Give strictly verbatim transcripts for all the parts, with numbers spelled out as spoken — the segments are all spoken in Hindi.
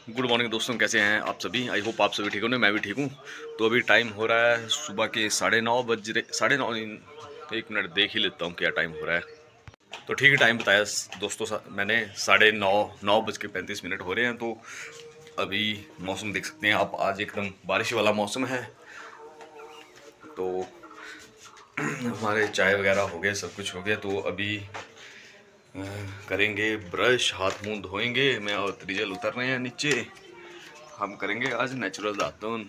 गुड मॉर्निंग दोस्तों, कैसे हैं आप सभी। आई होप आप सभी ठीक होंगे, मैं भी ठीक हूँ। तो अभी टाइम हो रहा है सुबह के साढ़े नौ बज रहे साढ़े नौ एक मिनट देख ही लेता हूँ क्या टाइम हो रहा है। तो ठीक है, टाइम बताया दोस्तों मैंने, साढ़े नौ नौ बज के पैंतीस मिनट हो रहे हैं। तो अभी मौसम देख सकते हैं आप, आज एकदम बारिश वाला मौसम है। तो हमारे चाय वगैरह हो गए, सब कुछ हो गया। तो अभी करेंगे ब्रश, हाथ मुंह धोएंगे। मैं और त्रिजल उतर रहे हैं नीचे। हम करेंगे आज नेचुरल दातुन।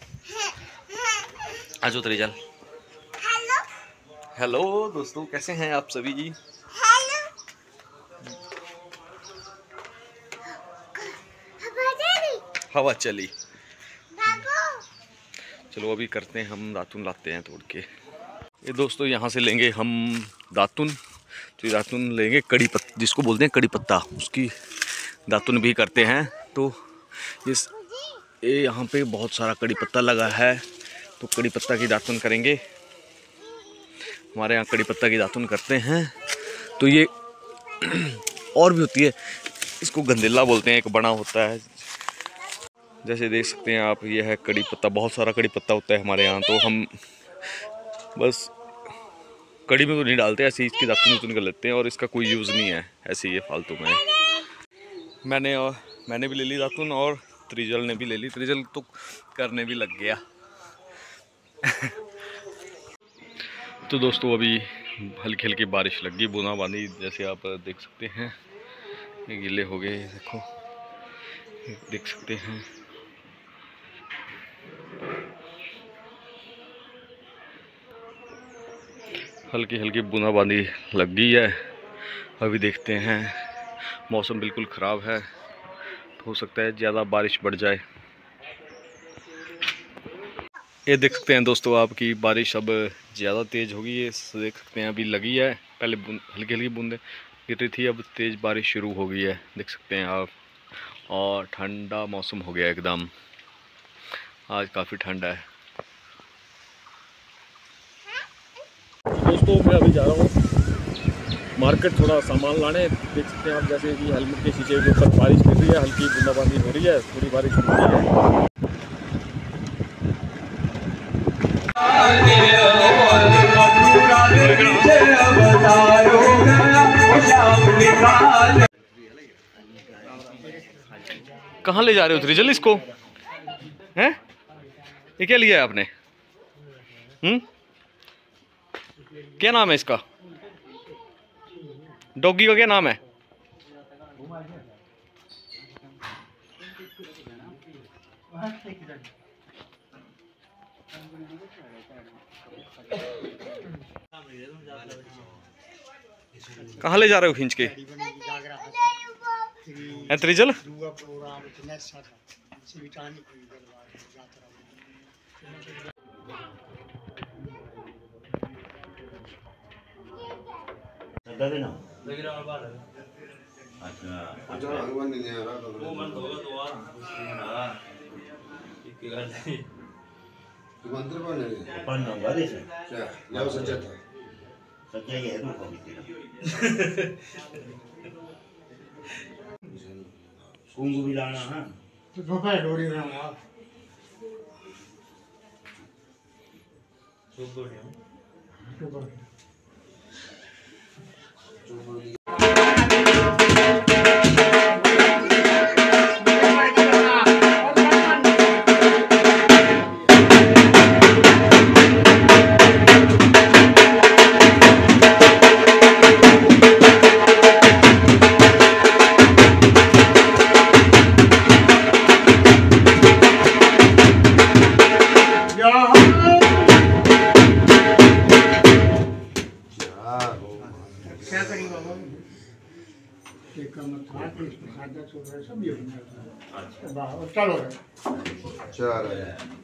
आज त्रिजल। हेलो हेलो दोस्तों, कैसे हैं आप सभी। हेलो हवा चली। बाबू चलो अभी करते हैं, हम दातुन लाते हैं तोड़ के। ये दोस्तों यहाँ से लेंगे हम दातुन। तो दातुन लेंगे कड़ी पत्ता, जिसको बोलते हैं कड़ी पत्ता, उसकी दातुन भी करते हैं। तो इस ये यहाँ पे बहुत सारा कड़ी पत्ता लगा है, तो कड़ी पत्ता की दातुन करेंगे। हमारे यहाँ कड़ी पत्ता की दातुन करते हैं। तो ये और भी होती है, इसको गंदेला बोलते हैं, एक बड़ा होता है। जैसे देख सकते हैं आप, ये है कड़ी पत्ता। बहुत सारा कड़ी पत्ता होता है हमारे यहाँ। तो हम बस कड़ी में तो नहीं डालते, ऐसे ही इसकी दातुन उतुन कर लेते हैं। और इसका कोई यूज़ नहीं है, ऐसे ये फालतू में। मैंने और मैंने भी ले ली दातुन, और त्रिजल ने भी ले ली। त्रिजल तो करने भी लग गया। तो दोस्तों अभी हल्की हल्की बारिश लग गई, बूंदाबांदी, जैसे आप देख सकते हैं। ये गीले हो गए, देखो देख सकते हैं। हल्की हल्की बूंदाबांदी लग गई है। अभी देखते हैं, मौसम बिल्कुल ख़राब है, हो सकता है ज़्यादा बारिश बढ़ जाए। ये देख सकते हैं दोस्तों आप की बारिश अब ज़्यादा तेज़ होगी। ये देख सकते हैं अभी लगी है, पहले हल्की हल्की बूंदें गिर रही थी, अब तेज़ बारिश शुरू हो गई है, देख सकते हैं आप। और ठंडा मौसम हो गया एकदम, आज काफ़ी ठंडा है। दोस्तों मैं अभी जा रहा हूँ मार्केट, थोड़ा सामान लाने। देख सकते हैं आप, जैसे कि हेलमेट के शीशे के ऊपर बारिश गिर रही है, हल्की बूंदाबांदी हो रही है, थोड़ी बारिश हो रही है। कहाँ ले जा रहे हो त्रिजल इसको, हैं? ये क्या लिया है आपने? हम्म क्या नाम है इसका? डॉगी का क्या नाम है? कहाँ ले जा रहे हो खींच के? है त्रिजल? कुंभ भी लाना है तो दोपहर डोरी में आप चलो चलो।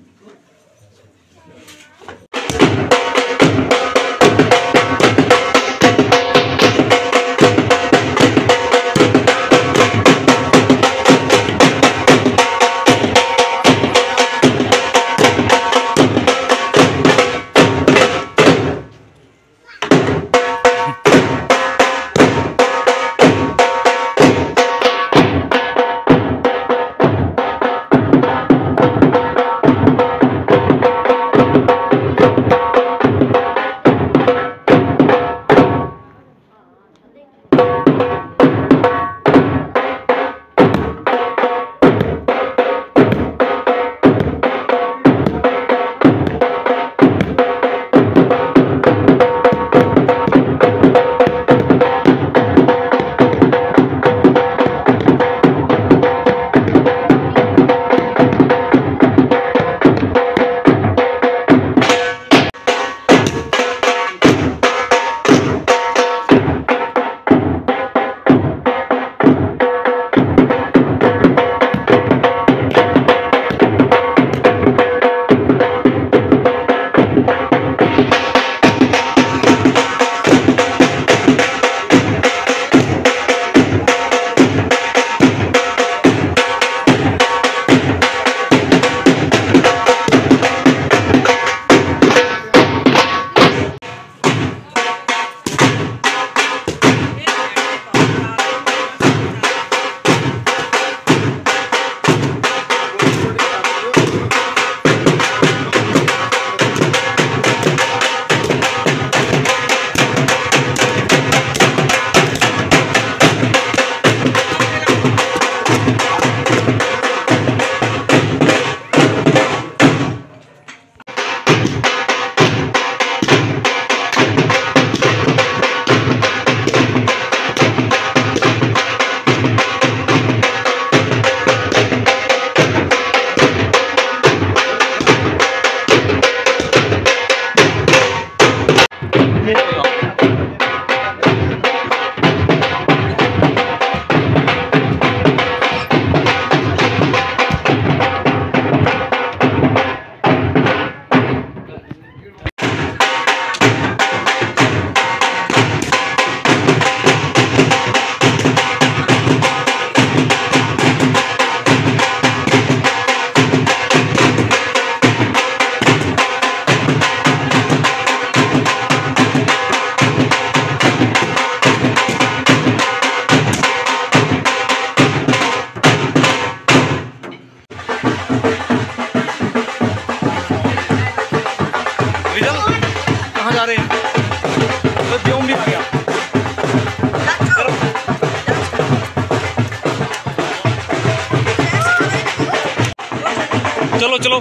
चलो चलो।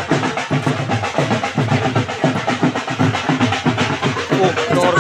ओ, और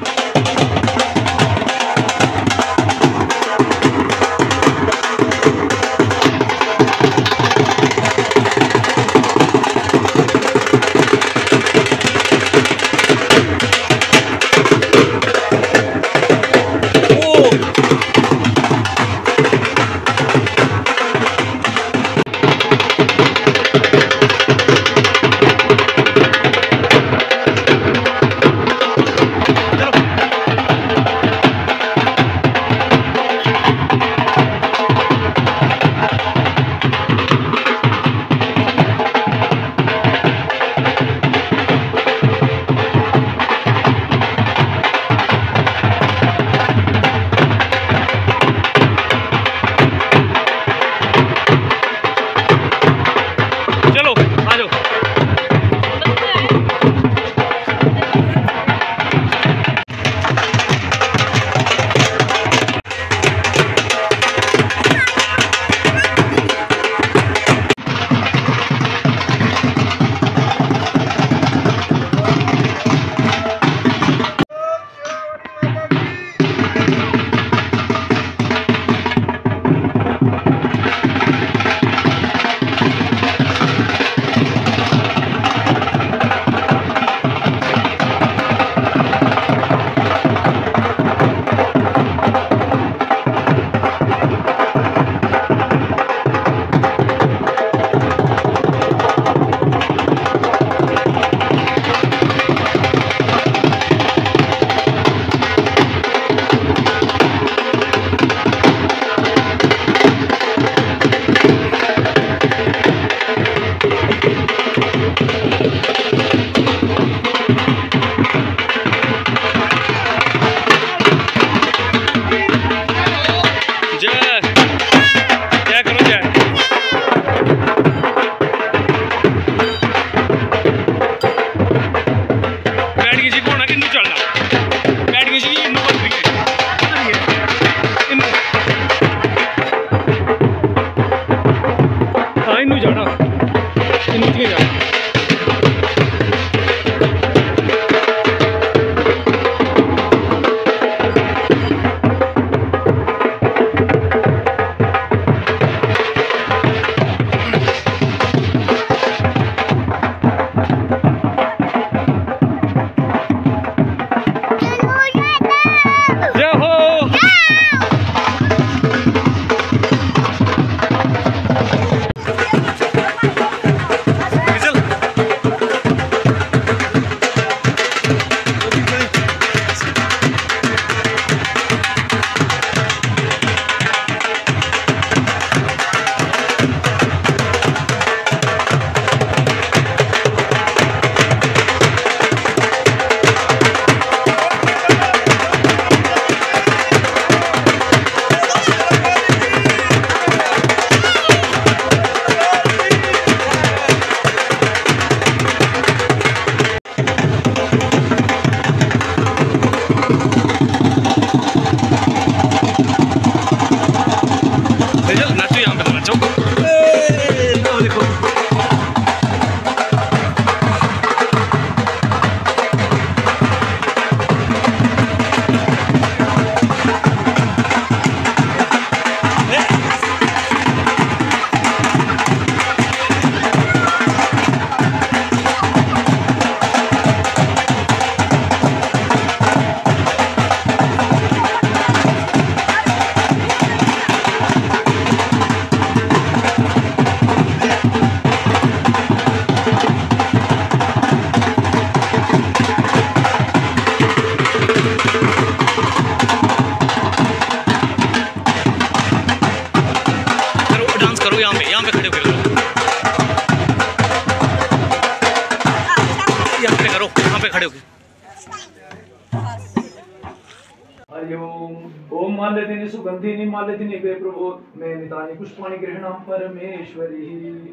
हरिओम ओम माल्यदिनी सुगंधिनी माल्यदिनी वे प्रभो मे नितानि पुष्पाणि गृह्णां परमेश्वरी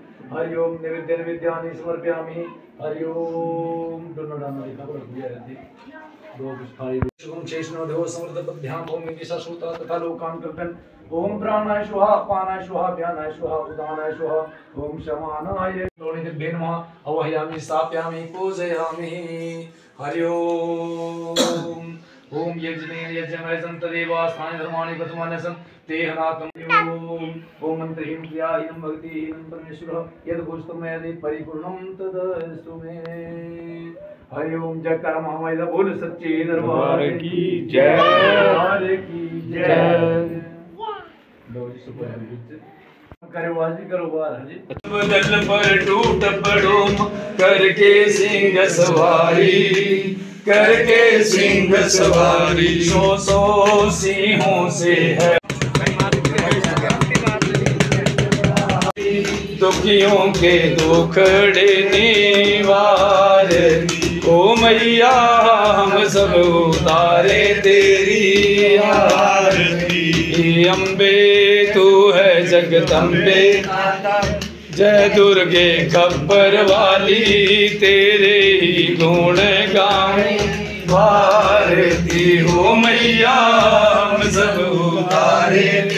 हरिओम नैवेद्य नैवेद्यानि समर्पयामि हरिओम दोनों दो पुष्पाणि शुभम शेषनो देव समृद्ध पद्भ्याम ओम निशा सूता तथा लोकान कल्पन ओम प्राणाय स्वाहा अपानाय स्वाहा व्यानाय स्वाहा उदानाय स्वाहा ओम शमानाय लोणि दिव्ये नमः अवहयामि स्थापयामि पूजयामि हरि ओम ओम यज्ञेन यज्ञमय संतदेवा स्थानि धर्माणि प्रथमानि सन् तेहनाकं ओम ओम मंत्रहीन क्रियाहीनं भक्तिहीनं परमेश्वरः यद् भूषितं मया परिपूर्णं तदस्तु मे हरि ओम जयकार महामाया बोल सच्चे दरबार की जय दरबार की जय करो वाजी करो बार जी बदल पर टूट पड़ो करके सिंह सवारी करके सिंह सवारी सौ सौ सिंहों से है दुखियों के दुखड़े निवार ओ मैया हम सब उतारे तेरी आरती अम्बे तू है जगदम्बे जय दुर्गे खबर वाली तेरे ही गुण गावे भारती हो मैया हम सब उतारे